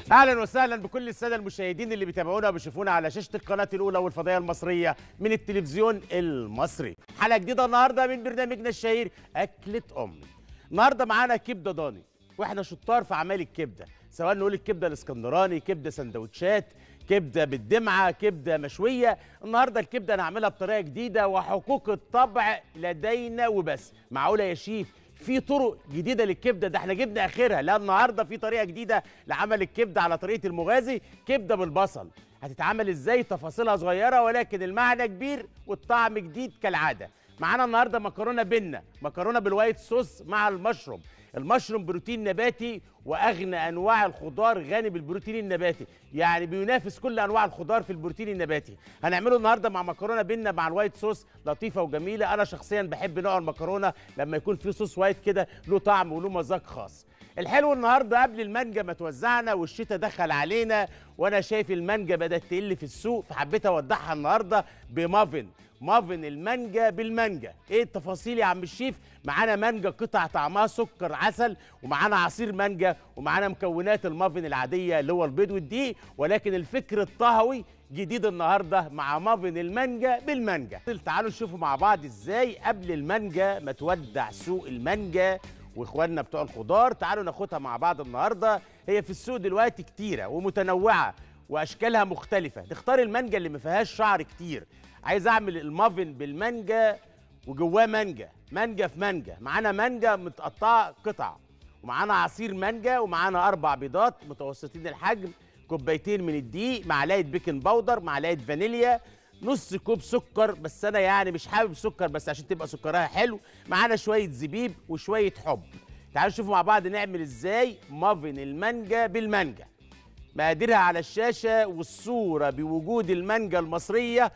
اهلا وسهلا بكل الساده المشاهدين اللي بيتابعونا وبيشوفونا على شاشه القناه الاولى والفضائيه المصريه من التلفزيون المصري. حلقه جديده النهارده من برنامجنا الشهير اكله امي. النهارده معانا كبده ضاني، واحنا شطار في اعمال الكبده، سواء نقول الكبده الاسكندراني، كبده سندوتشات، كبده بالدمعه، كبده مشويه. النهارده الكبده هنعملها بطريقه جديده، وحقوق الطبع لدينا وبس. معقوله يا شيف في طرق جديده للكبده؟ ده احنا جبنا اخرها. لا، النهارده في طريقه جديده لعمل الكبده على طريقه المغازي، كبده بالبصل. هتتعمل ازاي؟ تفاصيلها صغيره ولكن المعنى كبير والطعم جديد كالعاده. معانا النهارده مكرونه بنه، مكرونه بالوايت صوص مع المشروم. المشروم بروتين نباتي، واغنى انواع الخضار غني بالبروتين النباتي، يعني بينافس كل انواع الخضار في البروتين النباتي. هنعمله النهارده مع مكرونه بنه مع الوايت صوص، لطيفه وجميله. انا شخصيا بحب نوع المكرونه لما يكون فيه صوص وايت كده، له طعم وله مذاق خاص. الحلو النهارده قبل المانجا ما توزعنا والشتاء دخل علينا، وانا شايف المانجا بدات تقل في السوق، فحبيت اودعها النهارده بمافن. مافن المانجا بالمانجا. ايه التفاصيل يا عم الشيف؟ معانا مانجا قطع طعمها سكر عسل، ومعانا عصير مانجا، ومعانا مكونات المافن العاديه اللي هو البيض والدقيق، ولكن الفكر الطهوي جديد النهارده مع مافن المانجا بالمانجا. تعالوا نشوفوا مع بعض ازاي قبل المانجا ما تودع سوق المانجا واخواننا بتوع الخضار. تعالوا ناخدها مع بعض النهارده. هي في السوق دلوقتي كتيره ومتنوعه واشكالها مختلفه. تختار المانجا اللي ما فيهاش شعر كتير. عايز اعمل المافن بالمانجا وجواه مانجا، مانجا في مانجا. معانا مانجا متقطعه قطع، ومعانا عصير مانجا، ومعانا 4 بيضات متوسطين الحجم، كوبايتين من الدقيق، معلقه بيكنج باودر، معلقه فانيليا، نص كوب سكر، بس انا يعني مش حابب سكر بس عشان تبقى سكرها حلو. معانا شويه زبيب وشويه حب. تعالوا نشوفوا مع بعض نعمل ازاي مافن المانجا بالمانجا. مقاديرها على الشاشه، والصوره بوجود المانجا المصريه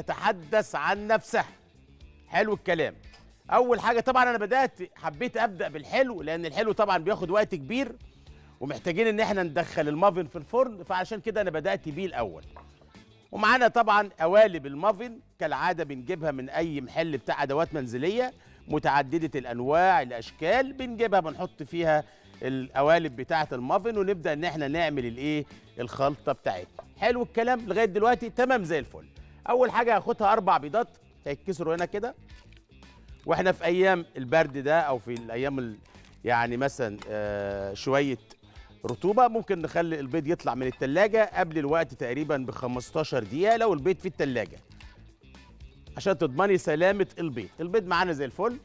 تتحدث عن نفسها. حلو الكلام. اول حاجه طبعا انا حبيت ابدا بالحلو، لان الحلو طبعا بياخد وقت كبير ومحتاجين ان احنا ندخل المافن في الفرن، فعشان كده انا بدات بيه الاول. ومعانا طبعا قوالب المافن كالعاده، بنجيبها من اي محل بتاع ادوات منزليه متعدده الانواع الاشكال، بنجيبها بنحط فيها القوالب بتاعه المافن، ونبدا ان احنا نعمل الايه، الخلطه بتاعتنا. حلو الكلام لغايه دلوقتي تمام زي الفل. اول حاجه هاخدها 4 بيضات هيتكسروا هنا كده، واحنا في ايام البرد ده او في الايام يعني مثلا شويه رطوبه، ممكن نخلي البيض يطلع من التلاجة قبل الوقت تقريبا ب 15 دقيقه لو البيض في التلاجة، عشان تضمني سلامه البيض. البيض معانا زي الفل.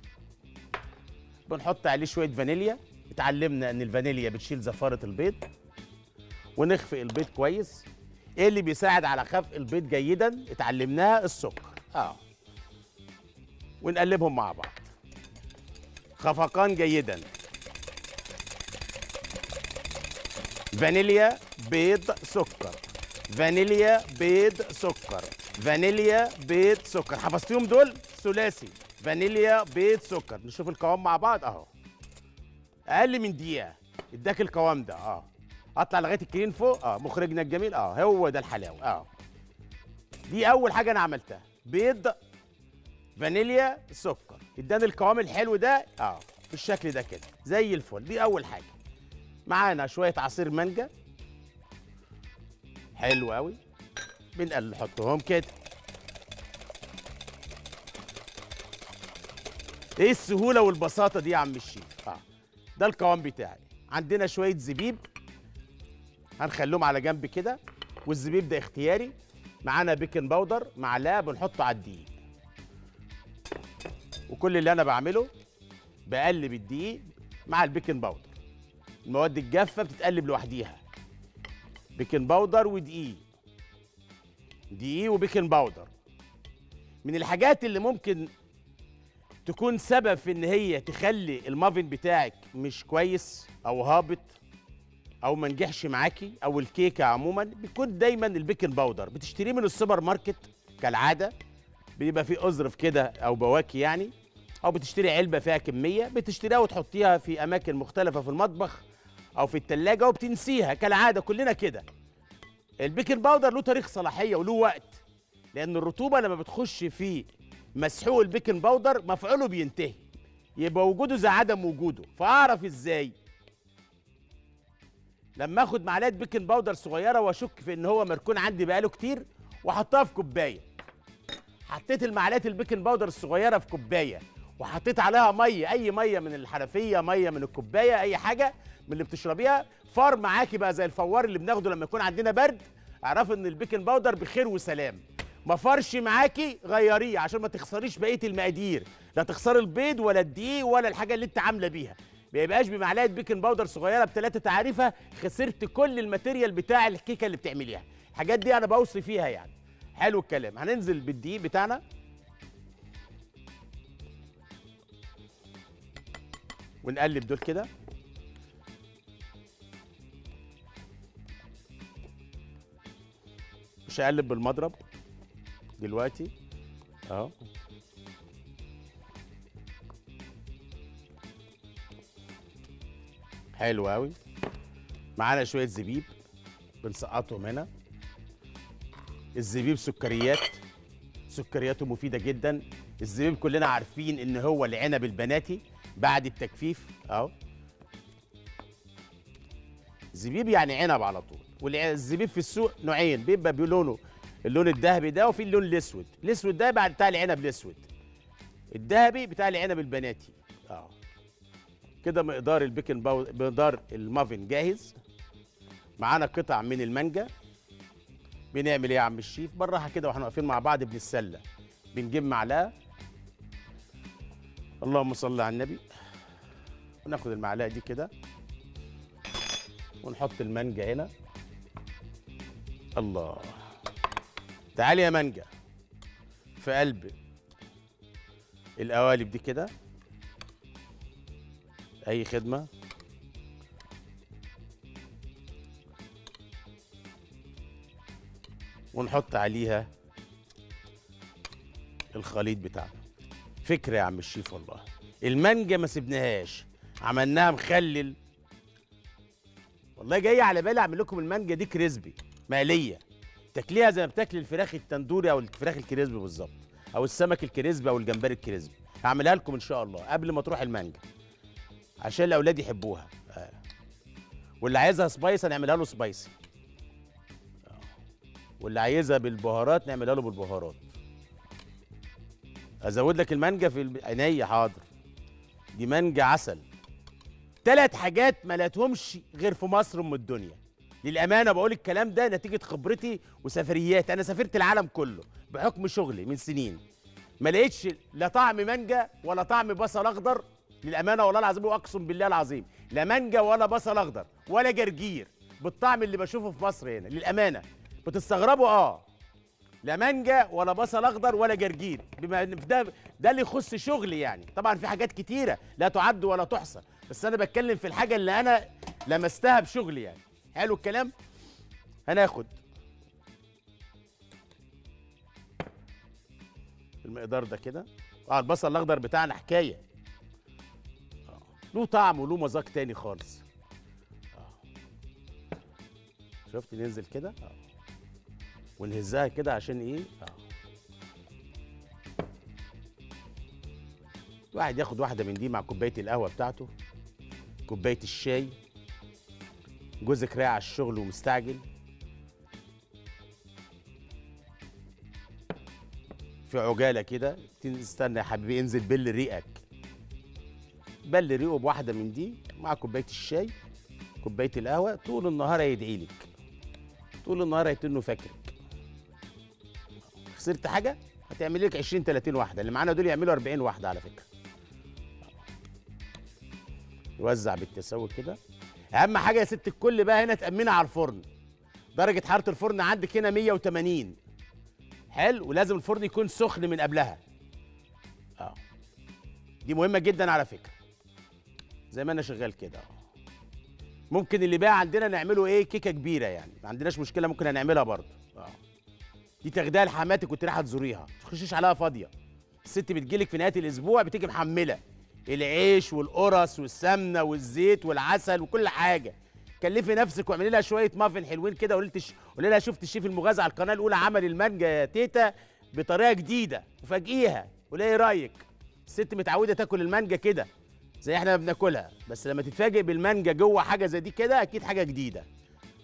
بنحط عليه شويه فانيليا، اتعلمنا ان الفانيليا بتشيل زفاره البيض. ونخفق البيض كويس. ايه اللي بيساعد على خفق البيض جيدا؟ اتعلمناها، السكر. ونقلبهم مع بعض خفقان جيدا. فانيليا، بيض، سكر، فانيليا، بيض، سكر، فانيليا، بيض، سكر. حفظتيهم دول؟ ثلاثي، فانيليا، بيض، سكر. نشوف القوام مع بعض اهو. اقل من دقيقه اداك القوام ده. اطلع لغايه الكريم فوق. مخرجنا الجميل. هو ده الحلاوه. دي اول حاجه انا عملتها، بيض، فانيليا، سكر، اداني القوام الحلو ده بالشكل ده كده زي الفل. دي اول حاجه. معانا شويه عصير مانجا حلو قوي، نحطهم كده. ايه السهوله والبساطه دي يا عم الشيف؟ ده القوام بتاعي. عندنا شويه زبيب هنخليهم على جنب كده، والزبيب ده اختياري. معانا بيكنج باودر معلقه بنحطه على الدقيق. وكل اللي انا بعمله بقلب الدقيق مع البيكنج باودر. المواد الجافه بتتقلب لوحديها. بيكنج باودر ودقيق، دقيق وبيكنج باودر. من الحاجات اللي ممكن تكون سبب في ان هي تخلي المافن بتاعك مش كويس او هابط او ما نجحش معاكي، او الكيكه عموما، بيكون دايما البيكنج باودر بتشتريه من السوبر ماركت كالعاده، بيبقى فيه اظرف كده او بواكي يعني، او بتشتري علبه فيها كميه بتشتريها وتحطيها في اماكن مختلفه في المطبخ او في التلاجة وبتنسيها كالعاده، كلنا كده. البيكنج باودر له تاريخ صلاحيه وله وقت، لان الرطوبه لما بتخش في مسحوق البيكنج باودر مفعوله بينتهي، يبقى وجوده زي عدم وجوده. فاعرف ازاي؟ لما اخد معلقه بيكنج باودر صغيره واشك في ان هو مركون عندي بقاله كتير واحطها في كوبايه. حطيت المعلقه البيكنج باودر الصغيره في كوبايه وحطيت عليها ميه، اي ميه من الحنفيه، ميه من الكوبايه، اي حاجه من اللي بتشربيها. فار معاكي بقى زي الفوار اللي بناخده لما يكون عندنا برد، اعرفي ان البيكنج باودر بخير وسلام. ما فرش معاكي غيريه عشان ما تخسريش بقيه المقادير، لا تخسري البيض ولا الدقيق ولا الحاجه اللي انت عامله بيها. ما يبقاش بمعلقه بيكنج باودر صغيره بثلاثه تعريفه خسرت كل الماتيريال بتاع الكيكه اللي بتعمليها. الحاجات دي انا بوصي فيها يعني. حلو الكلام. هننزل بالدقيق بتاعنا ونقلب دول كده. مش هقلب بالمضرب دلوقتي اهو. حلو قوي. معانا شويه زبيب بنسقطهم هنا. الزبيب سكرياته مفيده جدا. الزبيب كلنا عارفين ان هو العنب البناتي بعد التجفيف اهو. زبيب يعني عنب على طول. والزبيب في السوق نوعين، بيبقى بلونه اللون الذهبي ده وفي اللون الاسود. الاسود ده بعد بتاع العنب الاسود، الذهبي بتاع العنب البناتي اهو. كده مقدار البيكنج باودر، مقدار المافن جاهز. معانا قطع من المانجا. بنعمل ايه يا عم الشيف؟ بالراحه كده واحنا واقفين مع بعض بنتسلى. بنجيب معلقه، اللهم صل على النبي، وناخد المعلقه دي كده ونحط المانجا هنا. الله، تعالي يا مانجا في قلب القوالب دي كده. اي خدمه. ونحط عليها الخليط بتاعنا. فكره يا عم الشيف والله. المانجا ما سبناهاش، عملناها مخلل. والله جاي على بالي اعمل لكم المانجا دي كريسبي مقليه، تاكليها زي ما بتاكل الفراخ التندوري او الفراخ الكريسبي بالظبط، او السمك الكريسبي او الجمبري الكريسبي. هعملها لكم ان شاء الله قبل ما تروح المانجا عشان الاولاد يحبوها. واللي عايزها سبايس هنعملها له سبايسي. واللي عايزها بالبهارات نعملها له بالبهارات. ازود لك المانجا في عينيا حاضر. دي مانجا عسل. 3 حاجات ما لقيتهمش غير في مصر ام الدنيا. للامانه بقول الكلام ده نتيجه خبرتي وسفريات. انا سافرت العالم كله بحكم شغلي من سنين. ما لقيتش لا طعم مانجا ولا طعم بصل اخضر. للامانه والله العظيم واقسم بالله العظيم، لا مانجا ولا بصل اخضر ولا جرجير بالطعم اللي بشوفه في مصر هنا. للامانه بتستغربوا لا مانجا ولا بصل اخضر ولا جرجير. بما ان ده اللي يخص شغلي يعني. طبعا في حاجات كتيره لا تعد ولا تحصى، بس انا بتكلم في الحاجه اللي انا لمستها بشغلي يعني. حلو الكلام. هناخد المقدار ده كده. البصل الاخضر بتاعنا حكايه، له طعم وله مذاق تاني خالص. شفت؟ ننزل كده ونهزها كده عشان ايه؟ الواحد ياخد واحده من دي مع كوبايه القهوه بتاعته، كوبايه الشاي. جوزك رايح على الشغل ومستعجل، في عجاله كده، تستنى يا حبيبي انزل بل ريقك. بل ريقه بواحده من دي مع كوبايه الشاي، كوبايه القهوه. طول النهار هيدعي لك، طول النهار هيتنه فاكرك. خسرت حاجه هتعمل لك 20 30 واحده. اللي معانا دول يعملوا 40 واحده على فكره. نوزع بالتساوي كده. اهم حاجه يا ست الكل بقى هنا تامنها على الفرن. درجه حراره الفرن عندك هنا 180. حلو. ولازم الفرن يكون سخن من قبلها. دي مهمه جدا على فكره. زي ما انا شغال كده. ممكن اللي بقى عندنا نعمله ايه؟ كيكه كبيره يعني، ما عندناش مشكله، ممكن هنعملها برضه. دي تاخديها لحماتك كنت رايحه تزوريها، ما تخشيش عليها فاضيه. الست بتجيلك في نهايه الاسبوع بتيجي محمله العيش والقرص والسمنه والزيت والعسل وكل حاجه. كلفي نفسك واعملي لها شويه مافن حلوين كده. قولي لها شفت الشيف المغازي على القناه الاولى عمل المانجا يا تيتا بطريقه جديده، وفاجئيها. قولي ايه رايك؟ الست متعوده تاكل المانجا كده زي احنا ما بناكلها، بس لما تتفاجئ بالمانجا جوه حاجه زي دي كده اكيد حاجه جديده.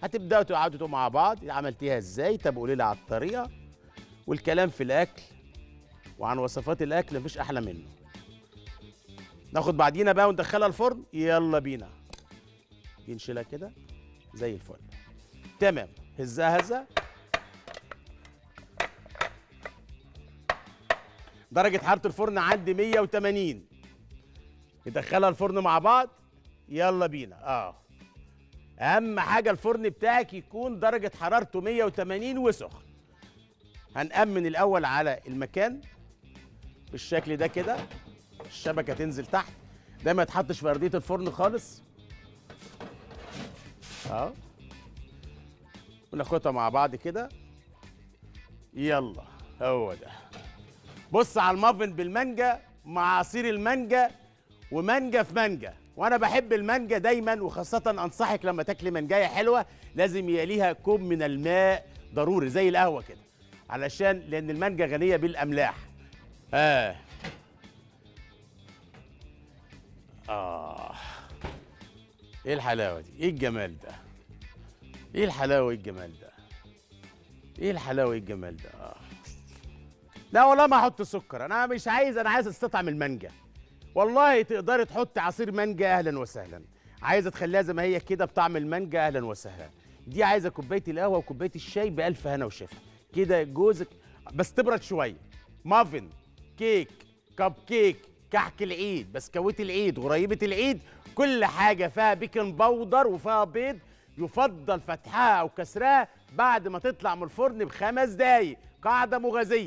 هتبداوا تقعدوا مع بعض، عملتيها ازاي؟ طب قولي لي على الطريقه. والكلام في الاكل وعن وصفات الاكل مفيش احلى منه. ناخد بعدينا بقى وندخلها الفرن. يلا بينا. دي نشيلها كده زي الفل. تمام. هزها هزه. درجة حرارة الفرن عندي 180. ندخلها الفرن مع بعض. يلا بينا. أهم حاجة الفرن بتاعك يكون درجة حرارته 180 وسخن. هنأمن الأول على المكان بالشكل ده كده. الشبكة تنزل تحت. ده ما يتحطش في أرضية الفرن خالص. وناخدها مع بعض كده. يلا هو ده. بص على المافن بالمانجا مع عصير المانجا ومانجا في مانجا. وانا بحب المانجا دايما، وخاصه انصحك لما تاكلي مانجايه حلوه لازم يليها كوب من الماء ضروري زي القهوه كده، علشان لان المانجا غنيه بالاملاح. ايه الحلاوه دي؟ ايه الجمال ده؟ ايه الحلاوه؟ ايه الجمال ده؟ ايه الحلاوه؟ ايه الجمال ده؟ لا والله ما احط سكر، انا مش عايز، انا عايز استطعم المانجا. والله تقدري تحطي عصير مانجا اهلا وسهلا، عايزه تخليها زي ما هي كده بطعم المانجا اهلا وسهلا. دي عايزه كوبايه القهوه وكوبايه الشاي بالف هنا وشفا كده جوزك، بس تبرد شويه. مافن، كيك، كب كيك، كحك العيد، بسكويت العيد، غريبه العيد، كل حاجه فيها بيكنج باودر وفيها بيض، يفضل فتحها او كسرها بعد ما تطلع من الفرن ب5 دقايق. قاعده مغازيه.